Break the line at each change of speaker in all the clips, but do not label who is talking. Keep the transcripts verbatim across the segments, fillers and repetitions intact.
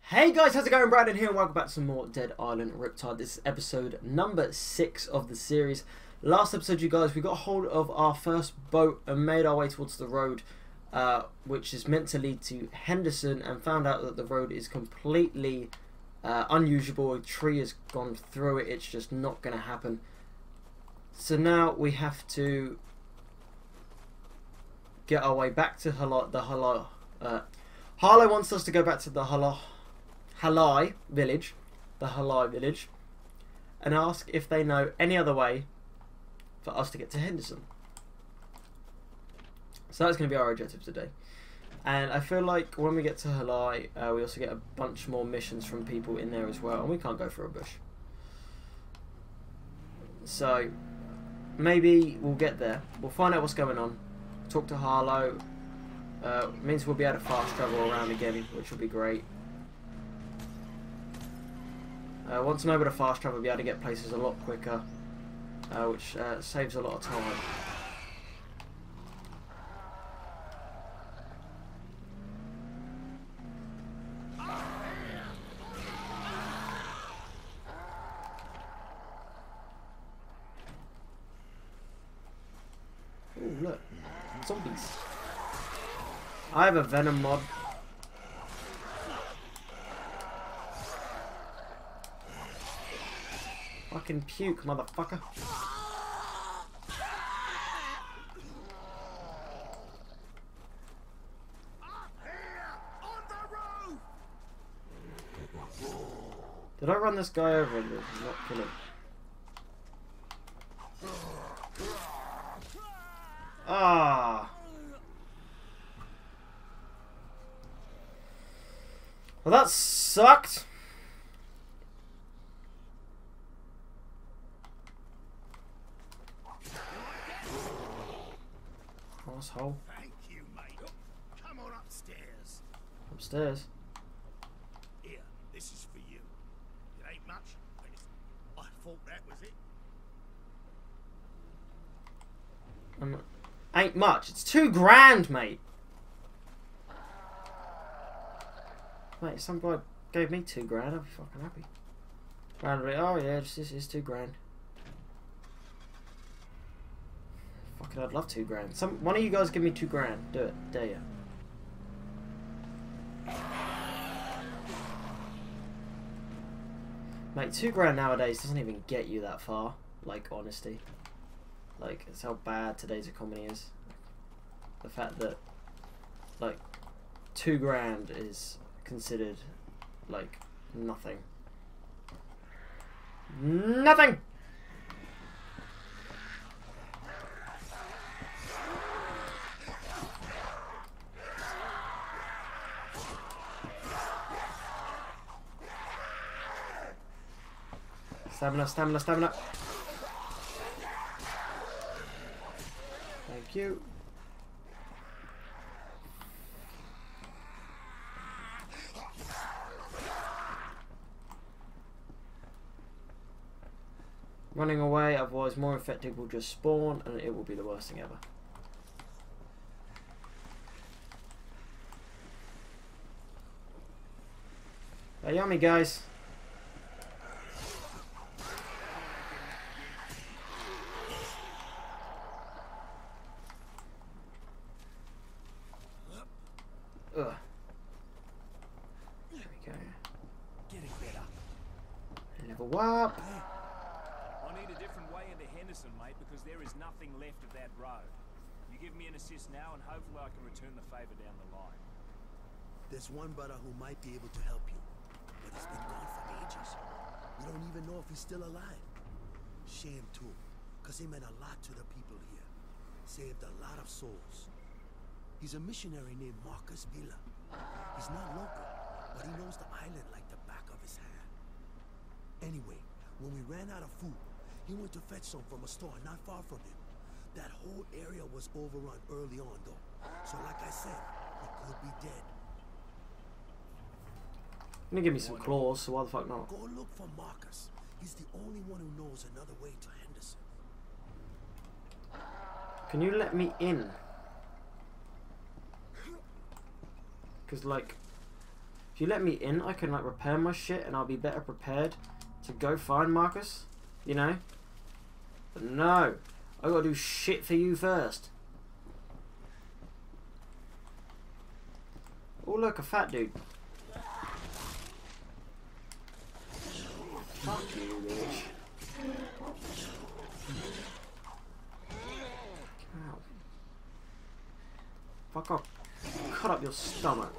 Hey guys, how's it going? Brandon here and welcome back to some more Dead Island Riptide. This is episode number six of the series. Last episode, you guys, we got hold of our first boat and made our way towards the road, uh, which is meant to lead to Henderson, and found out that the road is completely uh, unusable. A tree has gone through it. It's just not going to happen. So now we have to get our way back to Hala, the Hala. Uh, Harlow wants us to go back to the Hala. Halai village, the Halai village, and ask if they know any other way for us to get to Henderson. So that's going to be our objective today. And I feel like when we get to Halai, uh, we also get a bunch more missions from people in there as well, and we can't go through a bush. So maybe we'll get there. We'll find out what's going on. Talk to Harlow. Uh, means we'll be able to fast travel around again, which will be great. Uh, once I'm able to fast travel, I'll be able to get places a lot quicker, uh, which uh, saves a lot of time. Ooh, look, zombies. I have a venom mod. Fucking puke, motherfucker. Did I run this guy over and not kill him? Ah. Well, that sucked. Asshole.
Thank you, mate. Come on upstairs.
Upstairs?
Here, this is for you. It ain't much, but it's... I thought that was it.
Um, ain't much. It's two grand, mate. Mate, some guy gave me two grand. I'd be fucking happy. Randomly, oh yeah, this is two grand. Fucking, I'd love two grand. Some one of you guys give me two grand. Do it, dare you? Mate, two grand nowadays doesn't even get you that far. Like, honesty. Like, it's how bad today's economy is. The fact that, like, two grand is considered like nothing. Nothing. Stamina, stamina, stamina. Thank you. Running away, otherwise more infected will just spawn and it will be the worst thing ever. They're yummy, guys. Ugh. There we go.
Getting better.
Level up.
I need a different way into Henderson, mate, because there is nothing left of that road. You give me an assist now, and hopefully I can return the favor down the line.
There's one brother who might be able to help you, but he's been gone for ages. We don't even know if he's still alive. Shame too, because he meant a lot to the people here. Saved a lot of souls. He's a missionary named Marcus Villa. He's not local, but he knows the island like the back of his hand. Anyway, when we ran out of food, he went to fetch some from a store not far from him. That whole area was overrun early on, though. So like I said, he could be dead.
You're gonna give me some claws, so why the fuck not?
Go look for Marcus. He's the only one who knows another way to Henderson.
Can you let me in? Because, like, If you let me in, I can like repair my shit and I'll be better prepared to go find Marcus, you know? But no, I gotta do shit for you first. Oh look, a fat dude. Fuck you, bitch. Ow. Fuck off. Cut up your stomach.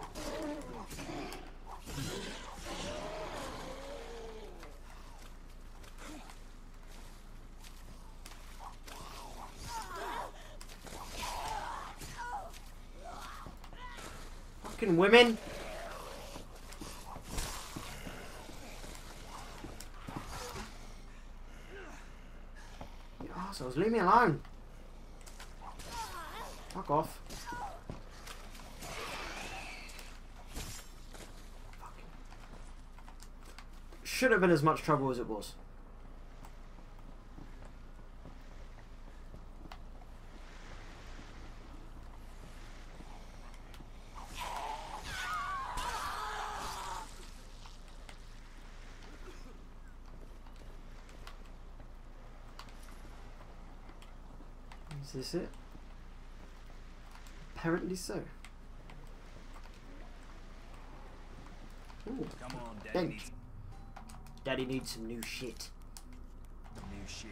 Fucking women. You assholes, leave me alone. Fuck off. Should have been as much trouble as it was. Is this it? Apparently so. Ooh.
Come on, Daddy.
Bench.
Needs
Daddy needs some new shit.
new shit.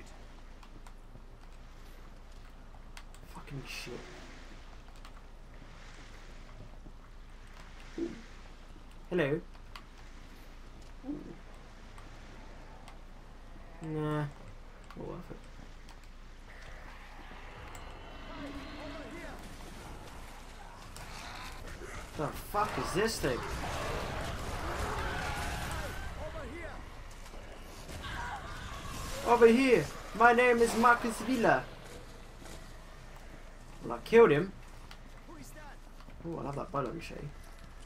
Fucking shit. Ooh. Hello. Ooh. Nah. Not worth it. The fuck is this thing? Over here! My name is Marcus Villa. Well, I killed him. Oh, I love that bow, let me show you.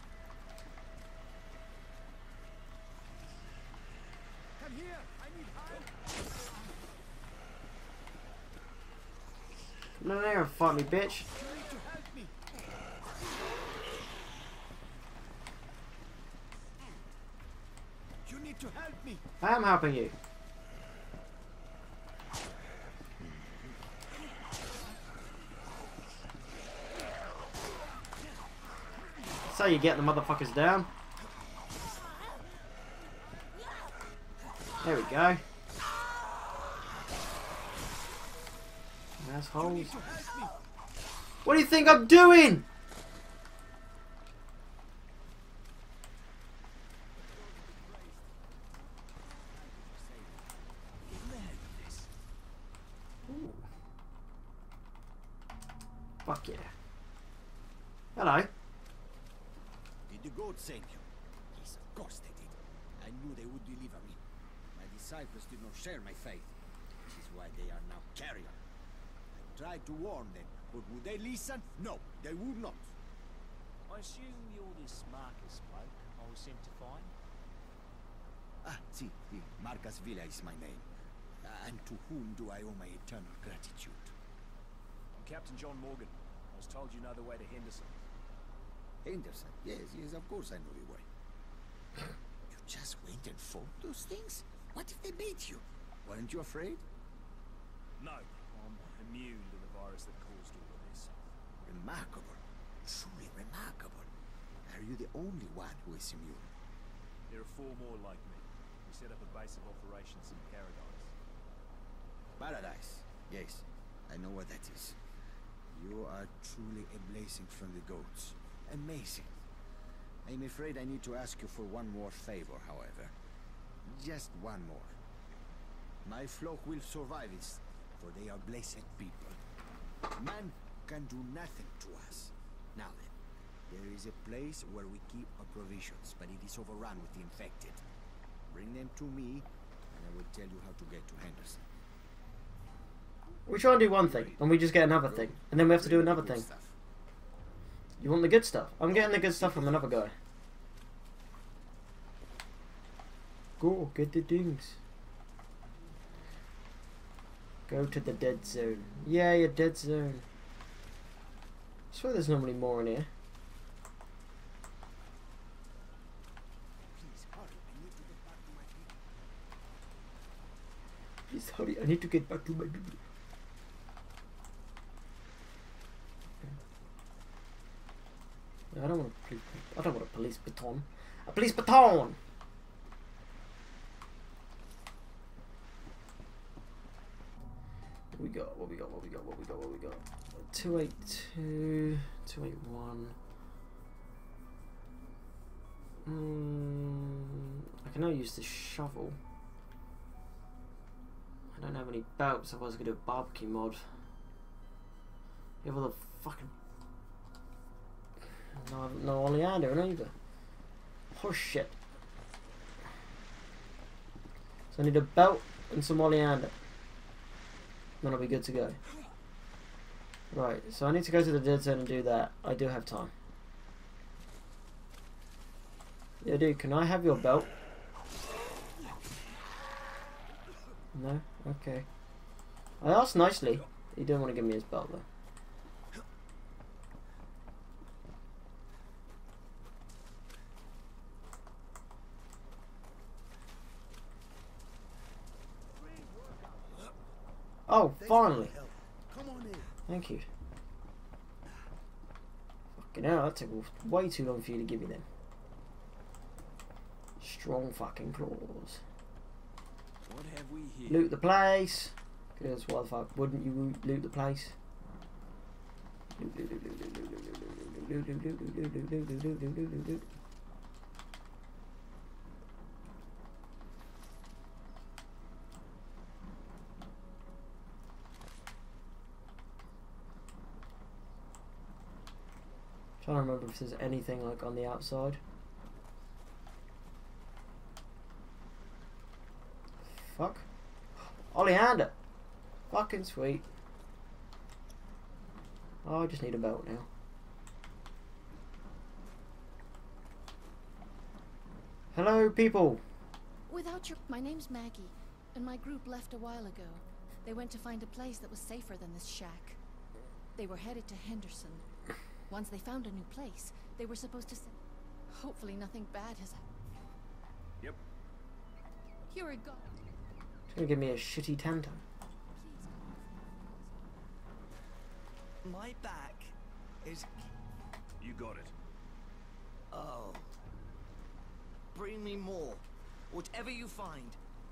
Come here. I need help.
Come in there and fight me, bitch.
You need to help me. You need to help me.
I am helping you. So you get the motherfuckers down. There we go. Assholes. What do you think I'm doing? Ooh. Fuck yeah. Hello.
Did the goats send you? Yes, of course they did. I knew they would deliver me. My disciples did not share my faith, which is why they are now carrion. I tried to warn them, but would they listen? No, they would not.
I assume you're this Marcus bloke I was sent to find?
Ah, si, si, Marcus Villa is my name. Uh, and to whom do I owe my eternal gratitude?
I'm Captain John Morgan. I was told you know the way to Henderson.
Henderson? Yes, yes, of course I know the way. You just went and fought those things? What if they beat you? Weren't you afraid?
No, I'm immune to the virus that caused all of this.
Remarkable. Truly remarkable. Are you the only one who is immune?
There are four more like me. We set up a base of operations in Paradise.
Paradise. Yes, I know what that is. You are truly a blessing from the goats. Amazing. I'm afraid I need to ask you for one more favor, however. Just one more. My flock will survive this, for they are blessed people. Man can do nothing to us. Now then, there is a place where we keep our provisions, but it is overrun with the infected. Bring them to me, and I will tell you how to get to Henderson.
We try and do one thing, and we just get another thing, and then we have to do another thing. You want the good stuff? I'm getting the good stuff from another guy. Go, get the things. Go to the dead zone. Yeah, your dead zone. I swear there's normally more in here. Please hurry, I need to get back to my baby. I don't want a police. I don't want a police baton. A police baton. What we got? What we got? What we got? What we got? What we got? Two eight two, two eight one. Mm, I can now use the shovel. I don't have any belts. Otherwise, I could do a barbecue mod. You have all the fucking. No, no oleander either. Horse shit. So I need a belt and some oleander. Then I'll be good to go. Right, so I need to go to the dead zone and do that. I do have time. Yeah, dude, can I have your belt? No? Okay. I asked nicely. He didn't want to give me his belt though. Oh, finally.
Come on in.
Thank you. Fucking hell, that took way too long for you to give me them. Strong fucking claws.
What have we here?
Loot the place. Because why the fuck wouldn't you loot the place? Loot, loot, loot, loot, loot, loot, loot, loot, loot, loot, loot, loot, loot, loot, loot, loot, loot, loot. Trying to remember if there's anything like on the outside. Fuck. Oleander! Fucking sweet. Oh, I just need a belt now. Hello, people!
Without your... My name's Maggie, and my group left a while ago. They went to find a place that was safer than this shack. They were headed to Henderson. Once they found a new place, they were supposed to say... Hopefully nothing bad has happened.
Yep.
You're a god.
It's gonna give me a shitty tanto.
My back is...
You got it.
Oh. Bring me more. Whatever you find.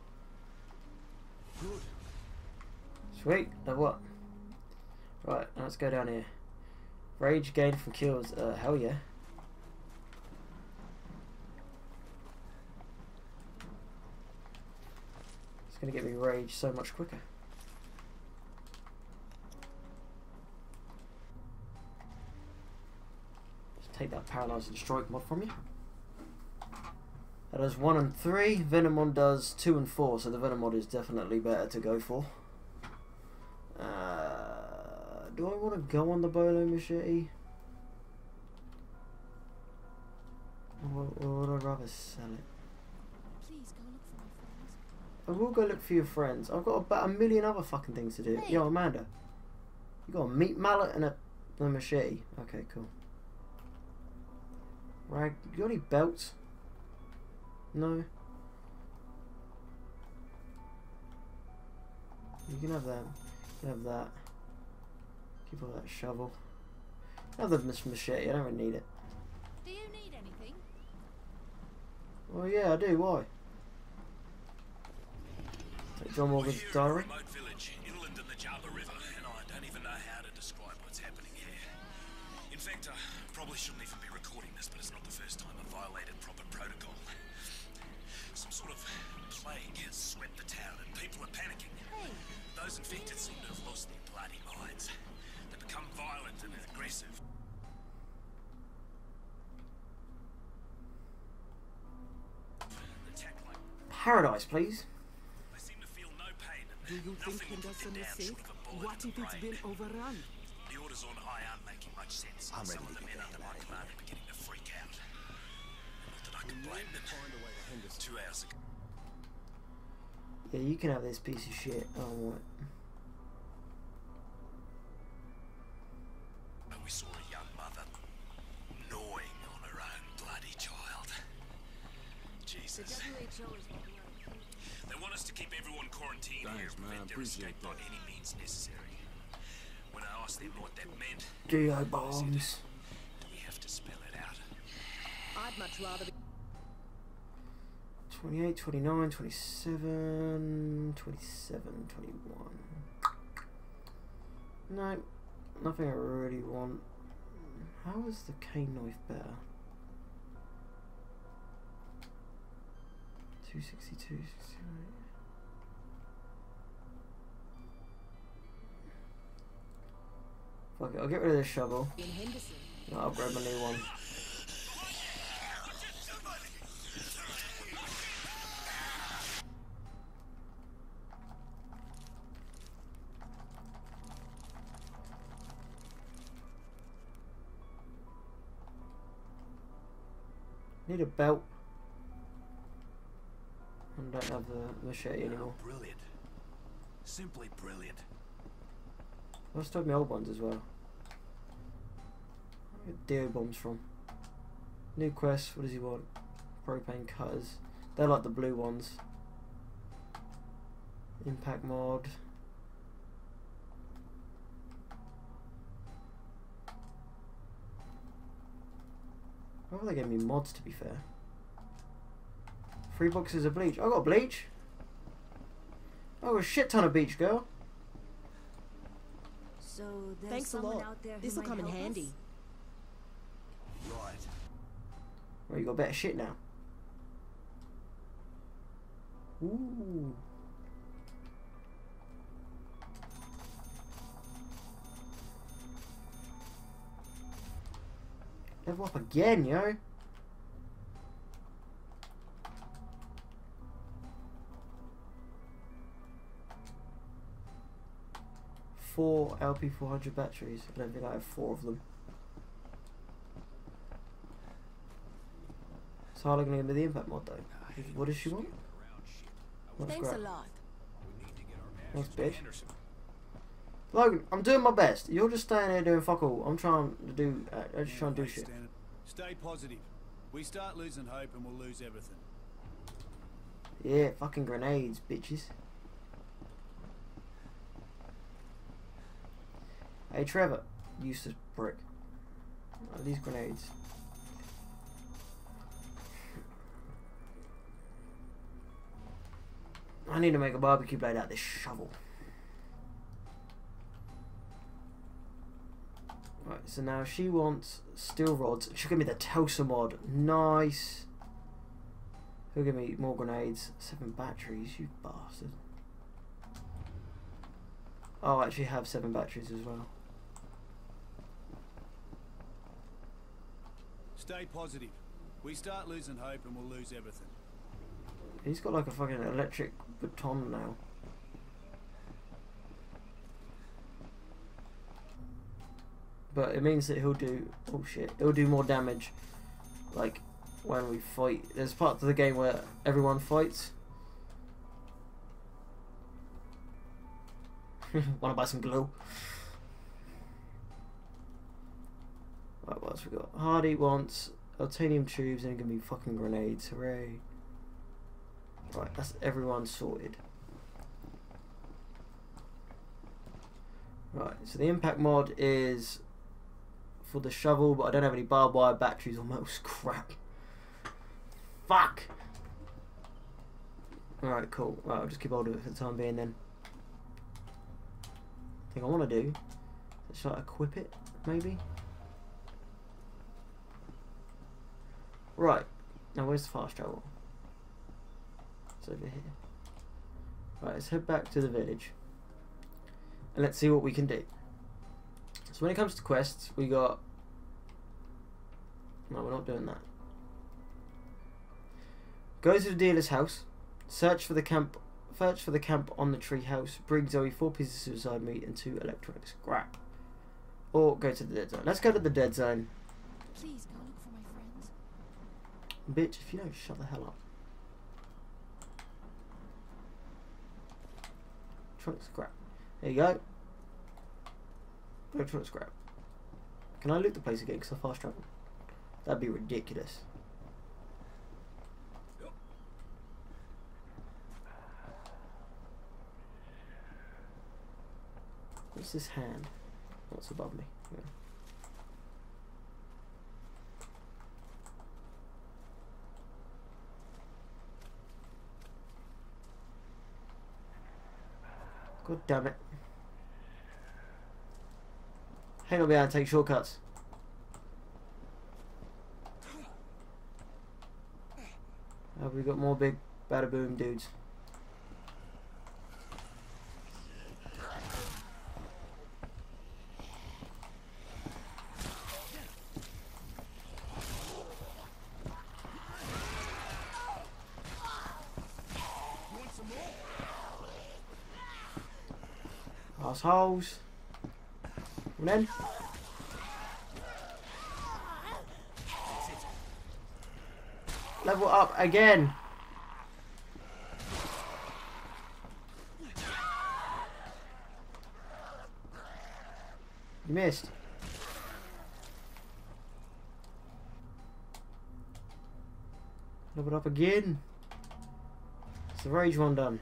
Good.
Sweet, now what? Right, now let's go down here. Rage gained from kills, uh, hell yeah. It's gonna get me rage so much quicker. Just take that paralyzing strike mod from you. That does one and three, Venom mod does two and four, so the Venom mod is definitely better to go for. Uh, Do I want to go on the bolo machete? Or, or would I rather sell it?
Please go look for my friends.
I will go look for your friends. I've got about a million other fucking things to do.
Hey.
Yo, Amanda. You got a meat mallet and a, a machete. Okay, cool. Rag, you got any belts? No. You can have that. You can have that. Keep all that shovel. Have the machete, I don't really need it.
Do you need anything?
Oh yeah, I do, why? Take John Morgan's diary.
Remote village inland in the Java River, and I don't even know how to describe what's happening here. In fact, I probably shouldn't even be recording this, but it's not the first time I've violated proper protocol. Some sort of plague has swept the town, and people are panicking.
Hey.
Those infected seem to have lost their bloody minds. They become violent and aggressive. Attack like
Paradise, please.
they seem to feel no pain, and
Do you
nothing
think
will put
Henderson
them
is
down
safe?
short of a bullet
What
in
if
the
it's
brain.
been overrun?
The orders on high aren't making much sense.
I'm
Some
ready
of the
to
men
get
under
the hell
my
out of
command
here.
are beginning to freak out. Not that I can blame them.
Find a way to Henderson.
Two hours ago.
Yeah, you can have this piece of shit. I don't want it.
We saw a young mother gnawing on her own bloody child. Jesus. They want us to keep everyone quarantined here
Thanks,
and
man.
prevent their
Appreciate
escape by
that.
any means necessary. When I asked them what that meant,
Geo
they said,
bombs.
do we have to spell it out?
I'd much rather be.
twenty-eight, twenty-nine, twenty-seven, twenty-seven, twenty-one. No, nothing I really want. How is the cane knife better? two sixty-two, sixty-eight. Fuck it, I'll get rid of this shovel.
In Henderson.
No, I'll grab a new one. Need a belt. I don't have the machete anymore.
Brilliant. Simply brilliant.
I still have my old ones as well. Where get Dio bombs from? New quest, what does he want? Propane cutters. They're like the blue ones. Impact mod. Why are they giving me mods, to be fair? Three boxes of bleach. I got bleach. Oh, a shit ton of bleach, girl.
So there's
Thanks a
someone
lot.
out there who
This'll
might
come in
help us?
handy.
Right.
Well, you got better shit now. Ooh. Level up again, yo. Four L P four hundred batteries. I don't think I have four of them. So how are going to give me the impact mod though? What does she want? That's
Thanks
great.
a lot.
Thanks, bitch. Logan, I'm doing my best. You're just staying there doing fuck all. I'm trying to do. Uh, I'm just trying to do shit.
Stay positive. We start losing hope and we'll lose everything.
Yeah, fucking grenades, bitches. Hey Trevor, useless prick. Oh, these grenades. I need to make a barbecue blade out of this shovel. Right, so now she wants steel rods. She'll give me the Telsa mod. Nice. He'll give me more grenades. Seven batteries, you bastard. Oh, I actually have seven batteries as well.
Stay positive. We start losing hope and we'll lose everything.
He's got like a fucking electric baton now. But it means that he'll do, oh shit, he'll do more damage, like, when we fight. There's parts of the game where everyone fights. Wanna buy some glue? Right, what else we got? Hardy wants titanium tubes and give me fucking grenades, hooray. Right, that's everyone sorted. Right, so the impact mod is for the shovel, but I don't have any barbed wire, batteries, or metal scrap. Fuck! Alright, cool. Right, I'll just keep hold of it for the time being then. I think I want to do, should I equip it, maybe? Right, now where's the fast travel? It's over here. Right, let's head back to the village. And let's see what we can do. So when it comes to quests, we got... No, we're not doing that. Go to the dealer's house. Search for the camp. Search for the camp on the tree house. Bring Zoe four pieces of suicide meat and two electronic scrap. Or go to the dead zone. Let's go to the dead zone.
Please go look for my friends.
Bitch, if you don't shut the hell up. Electronic scrap. There you go. Electronic scrap. Can I loot the place again because I fast travel? That'd be ridiculous. What's this hand? What's above me? Yeah. God damn it. Hang on, be able to take shortcuts. Have we got more big bada boom dudes? Assholes. Come in. Level up again. You missed. Level up again. It's the rage one done.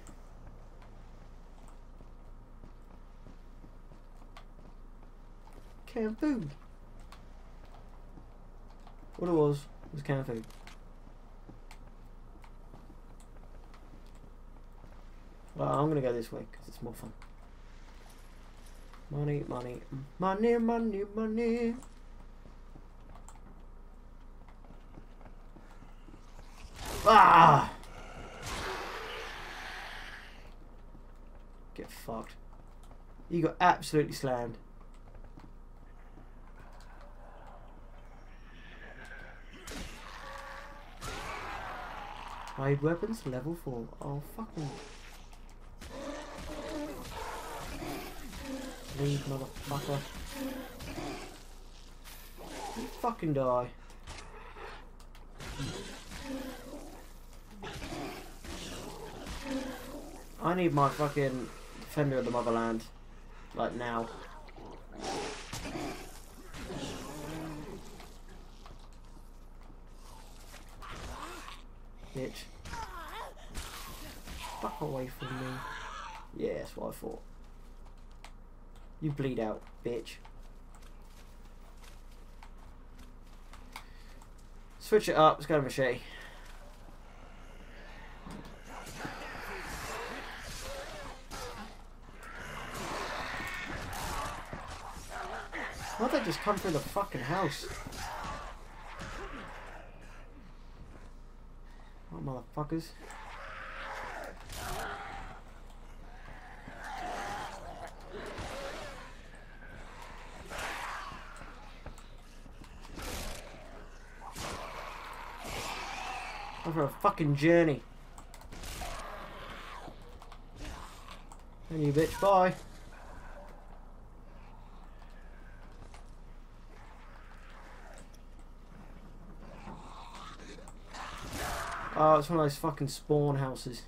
Canned food. What it was was canned food. Well, I'm gonna go this way because it's more fun. Money, money, money, money, money. Ah! Get fucked. You got absolutely slammed. Hide weapons level four. Oh fucking. Leave, motherfucker. You fucking die. I need my fucking Defender of the Motherland. Like now. Bitch. Fuck away from me. Yeah, that's what I thought. You bleed out, bitch. Switch it up, let's go to machete. Why'd they just come through the fucking house? Oh, motherfuckers. For a fucking journey. And you bitch, bye. Oh, it's one of those fucking spawn houses.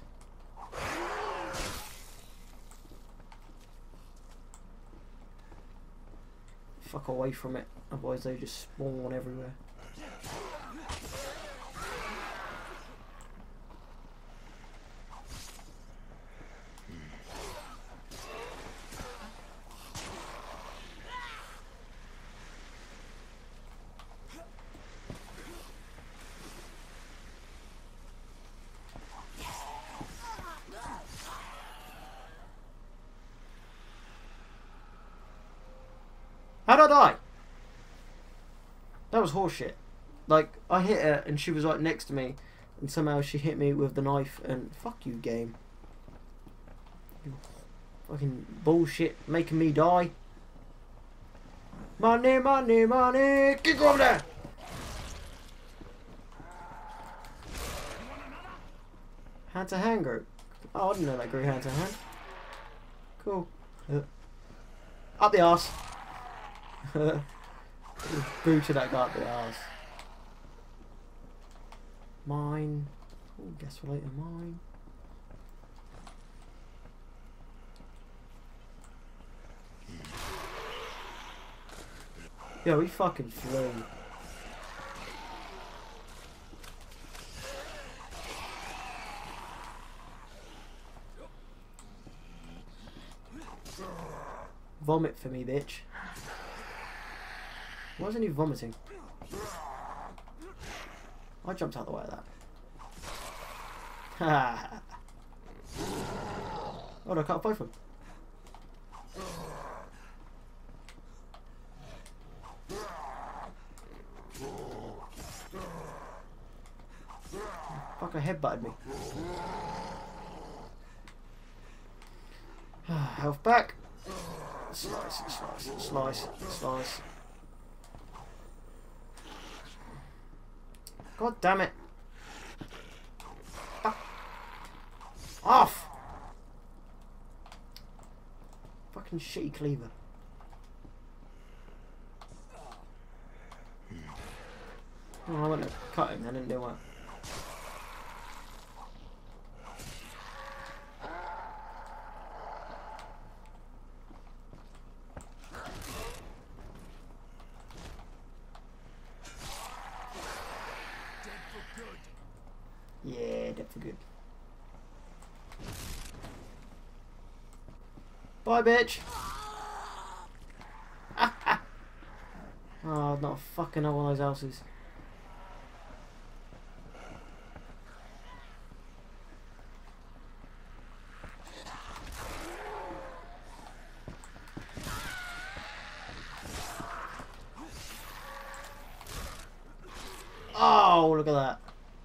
Fuck away from it, otherwise they just spawn everywhere. How'd I die? That was horseshit. Like, I hit her and she was like next to me and somehow she hit me with the knife and fuck you, game. You fucking bullshit making me die. Money, money, money! Get over there! Hand to hand group. Oh, I didn't know that grew hand to hand. Cool. Uh, up the arse. Booted that guy up the arse. Mine. Oh, guess what later? Mine. Yeah, we fucking flew. vomit for me, bitch. Why isn't he vomiting? I jumped out of the way of that. Ha! Oh, no, I cut both of them. Fucker headbutted me. Health back. Slice, slice, slice, slice. God damn it. Ah. Off! Fucking shitty cleaver. Oh, I went to cut him, I didn't do that. Yeah, dead for good. Bye, bitch. Ah, ah. Oh, not fucking up one of those houses. Oh, look at that.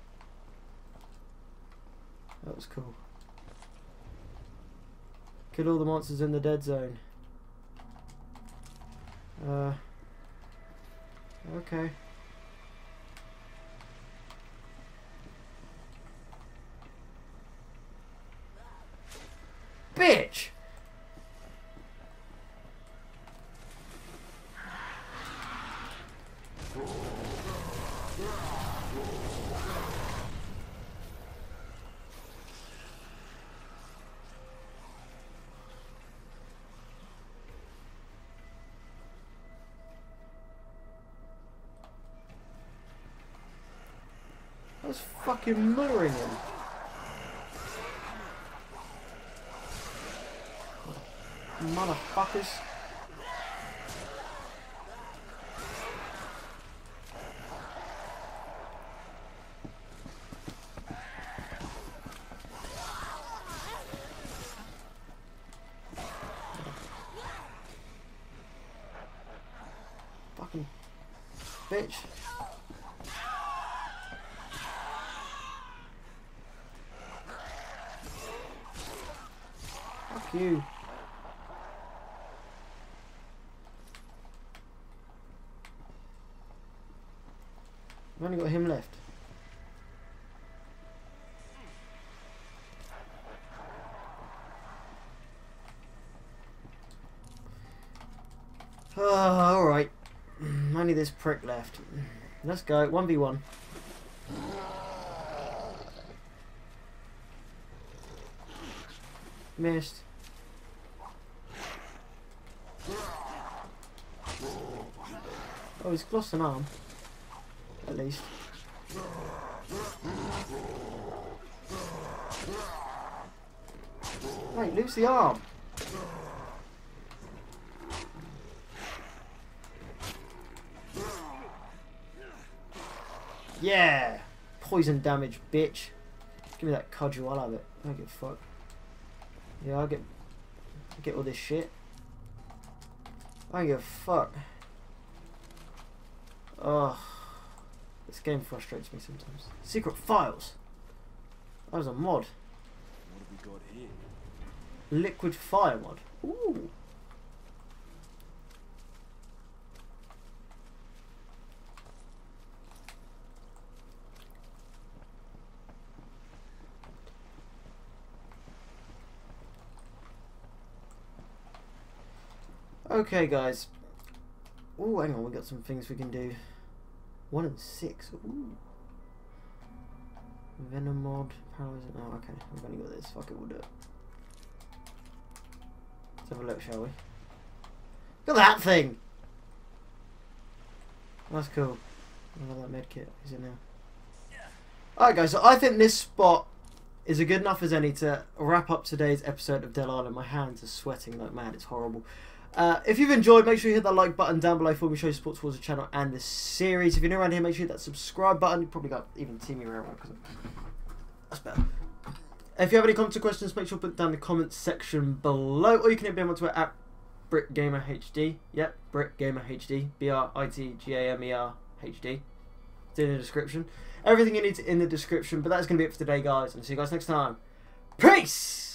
That was cool. Kill all the monsters in the dead zone. Uh. Okay. Bitch! I was fucking murdering him. Motherfuckers. Fucking bitch. Fuck you. I've only got him left. Oh, alright. Only this prick left. Let's go. one v one. Missed. Oh, he's lost an arm. At least. Wait, lose the arm. Yeah! Poison damage, bitch. Give me that cudgel, I'll have it. I don't give a fuck. Yeah, I'll get, I'll get all this shit. I don't give a fuck. Ugh. This game frustrates me sometimes. Secret files. That was a mod.
What have we got here?
Liquid fire mod. Ooh. Okay, guys. Oh, hang on, we got some things we can do. One and six. Ooh. Venom mod. Powers. Oh, okay. We've only got this. Fuck it, we'll do it. Let's have a look, shall we? Look at that thing! That's cool. I love that med kit. Is it now? Alright, guys. So I think this spot is a good enough as any to wrap up today's episode of Dead Island. My hands are sweating like mad. It's horrible. Uh, if you've enjoyed, make sure you hit that like button down below for me, show your support towards the channel and the series. If you're new around here, make sure you hit that subscribe button. You probably got even see me around because that's better. If you have any comments or questions, make sure to put it down in the comments section below, or you can hit me on Twitter at BritGamerHD. Yep, BritGamerHD. B R I T G A M E R H D. It's in the description. Everything you need is in the description. But that's going to be it for today, guys. And see you guys next time. Peace!